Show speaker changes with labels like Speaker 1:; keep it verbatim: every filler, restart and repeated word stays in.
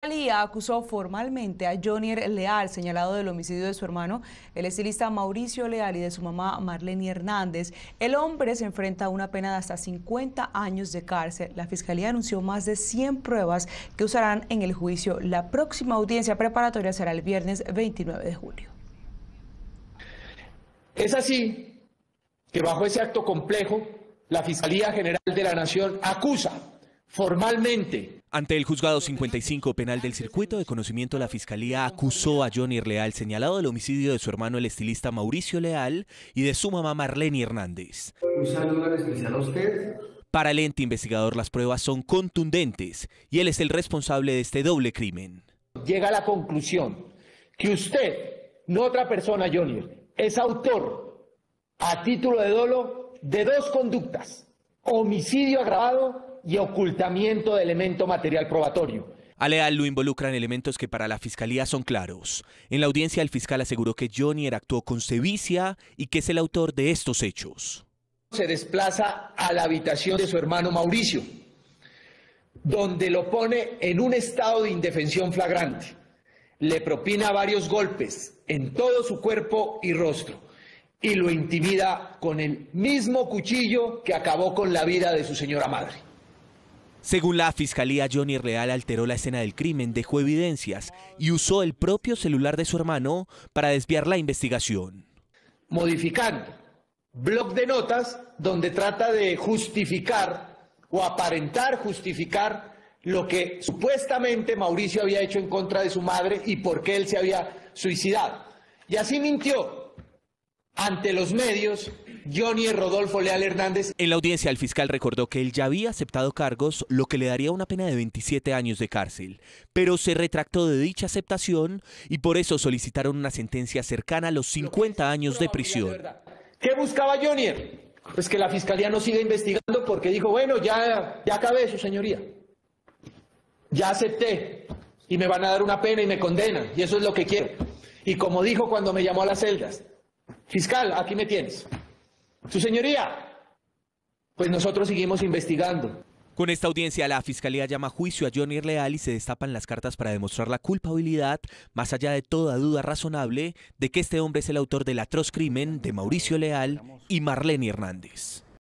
Speaker 1: Fiscalía acusó formalmente a Jonier Leal, señalado del homicidio de su hermano, el estilista Mauricio Leal, y de su mamá Marleny Hernández. El hombre se enfrenta a una pena de hasta cincuenta años de cárcel. La Fiscalía anunció más de cien pruebas que usarán en el juicio. La próxima audiencia preparatoria será el viernes veintinueve de julio.
Speaker 2: Es así que bajo ese acto complejo, la Fiscalía General de la Nación acusa formalmente.
Speaker 3: Ante el Juzgado cincuenta y cinco Penal del Circuito de Conocimiento, la Fiscalía acusó a Jonier Leal, señalado del homicidio de su hermano el estilista Mauricio Leal y de su mamá Marleny Hernández.
Speaker 4: Un saludo en especial a usted.
Speaker 3: Para el ente investigador, las pruebas son contundentes y él es el responsable de este doble crimen.
Speaker 2: Llega a la conclusión que usted, no otra persona, Jonier, es autor a título de dolo de dos conductas: homicidio agravado y ocultamiento de elemento material probatorio.
Speaker 3: A Leal lo involucran elementos que para la Fiscalía son claros. En la audiencia, el fiscal aseguró que Jonier actuó con sevicia y que es el autor de estos hechos.
Speaker 2: Se desplaza a la habitación de su hermano Mauricio, donde lo pone en un estado de indefensión flagrante. Le propina varios golpes en todo su cuerpo y rostro y lo intimida con el mismo cuchillo que acabó con la vida de su señora madre.
Speaker 3: Según la Fiscalía, Jonier Leal alteró la escena del crimen, dejó evidencias y usó el propio celular de su hermano para desviar la investigación.
Speaker 2: Modificando bloc de notas donde trata de justificar o aparentar justificar lo que supuestamente Mauricio había hecho en contra de su madre y por qué él se había suicidado. Y así mintió ante los medios Jonier Rodolfo Leal Hernández.
Speaker 3: En la audiencia, el fiscal recordó que él ya había aceptado cargos, lo que le daría una pena de veintisiete años de cárcel, pero se retractó de dicha aceptación y por eso solicitaron una sentencia cercana a los cincuenta años de prisión.
Speaker 2: ¿Qué buscaba Jonier? Pues que la Fiscalía no siga investigando, porque dijo, bueno, ya, ya acabé, su señoría. Ya acepté y me van a dar una pena y me condenan, y eso es lo que quiero. Y como dijo cuando me llamó a las celdas: fiscal, aquí me tienes. Su señoría, pues nosotros seguimos investigando.
Speaker 3: Con esta audiencia, la Fiscalía llama a juicio a Jonier Leal y se destapan las cartas para demostrar la culpabilidad, más allá de toda duda razonable, de que este hombre es el autor del atroz crimen de Mauricio Leal y Marleny Hernández.